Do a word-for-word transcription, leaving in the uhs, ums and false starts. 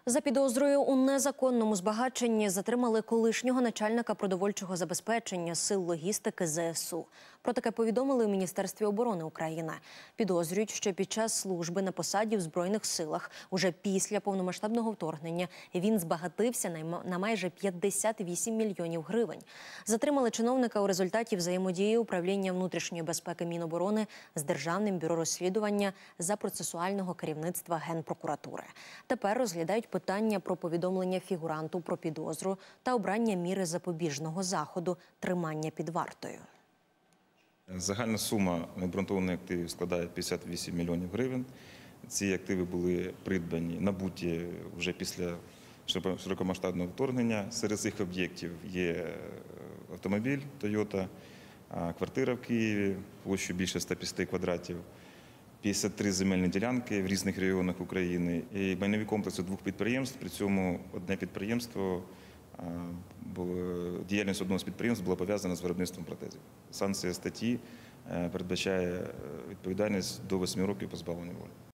За підозрою у незаконному збагаченні затримали колишнього начальника продовольчого забезпечення сил логістики Зе Ес У. Про таке повідомили у Міністерстві оборони України. Підозрюють, що під час служби на посаді в Збройних силах, уже після повномасштабного вторгнення, він збагатився на майже п'ятдесят вісім мільйонів гривень. Затримали чиновника у результаті взаємодії Управління внутрішньої безпеки Міноборони з Державним бюро розслідування за процесуального керівництва Генпрокуратури. Тепер розглядають питання про повідомлення фігуранту про підозру та обрання міри запобіжного заходу – тримання під вартою. Загальна сума необґрунтованих активів складає п'ятдесят вісім мільйонів гривень. Ці активи були придбані, набуті вже після широкомасштабного вторгнення. Серед цих об'єктів є автомобіль Тойота, квартира в Києві площею більше ста п'ятдесят квадратів, п'ятдесят три земельні ділянки в різних регіонах України і майнові комплекси двох підприємств. При цьому одне підприємство, діяльність одного з підприємств була пов'язана з виробництвом протезів. Санкція статті передбачає відповідальність до восьми років позбавлення волі.